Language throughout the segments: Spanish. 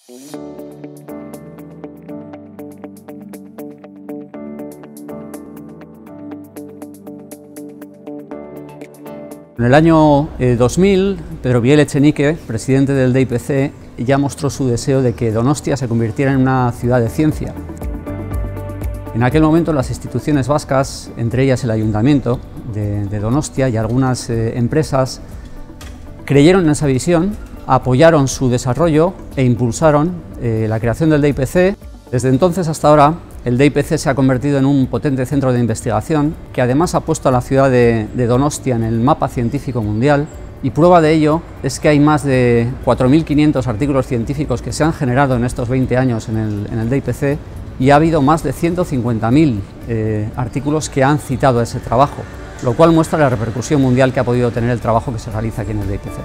En el año 2000, Pedro Biel Echenique, presidente del DIPC, ya mostró su deseo de que Donostia se convirtiera en una ciudad de ciencia. En aquel momento las instituciones vascas, entre ellas el Ayuntamiento de Donostia y algunas empresas, creyeron en esa visión, apoyaron su desarrollo e impulsaron la creación del DIPC. Desde entonces hasta ahora, el DIPC se ha convertido en un potente centro de investigación que además ha puesto a la ciudad de Donostia en el mapa científico mundial, y prueba de ello es que hay más de 4.500 artículos científicos que se han generado en estos 20 años en el DIPC, y ha habido más de 150.000 artículos que han citado ese trabajo, lo cual muestra la repercusión mundial que ha podido tener el trabajo que se realiza aquí en el DIPC.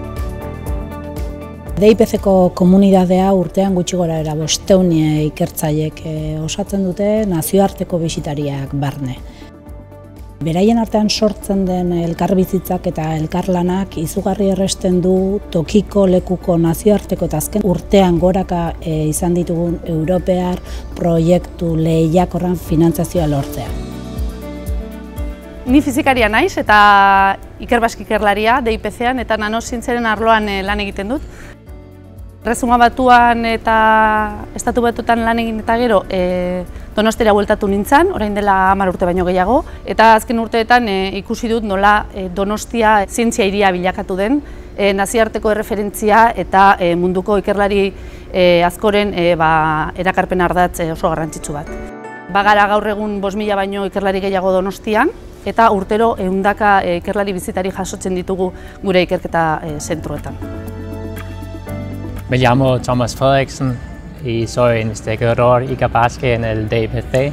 DIPC-ko komunitatea urtean gutxi gorabehera 500 ikertzaileek osatzen dute nazioarteko bisitariak barne. Beraien artean sortzen den elkarbizitzak eta elkarlanak izugarri erresten du tokiko, lekuko, nazioarteko eta azken urtean goraka izan ditugun europear proiektu lehiakorran finantzazioa lortzea. Ni fizikaria naiz eta Ikerbasque ikerlaria DIPC-an eta nanozientziaren arloan lan egiten dut. Erresuma Batuan eta Estatu Batuetan lan egin eta gero Donostira bueltatu nintzen, orain dela 10 urte baino gehiago, eta azken urteetan ikusi dut nola Donostia zientzia hiria bilakatu den, nazioarteko erreferentzia eta munduko ikerlari askoren erakarpen ardatz oso garrantzitsu bat. Bagara gaur egun 5.000 baino ikerlari gehiago Donostian, eta urtero 100 ikerlari bizitari jasotzen ditugu gure ikerketa zentroetan. Me llamo Thomas Frederiksen y soy investigador Ikerbasque en el DIPC.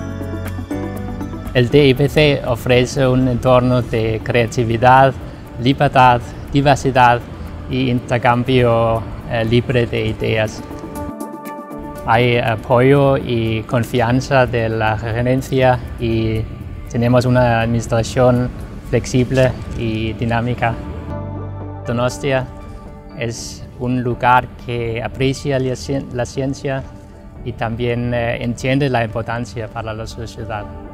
El DIPC ofrece un entorno de creatividad, libertad, diversidad y intercambio libre de ideas. Hay apoyo y confianza de la gerencia y tenemos una administración flexible y dinámica. Donostia es un lugar que aprecia la ciencia y también entiende la importancia para la sociedad.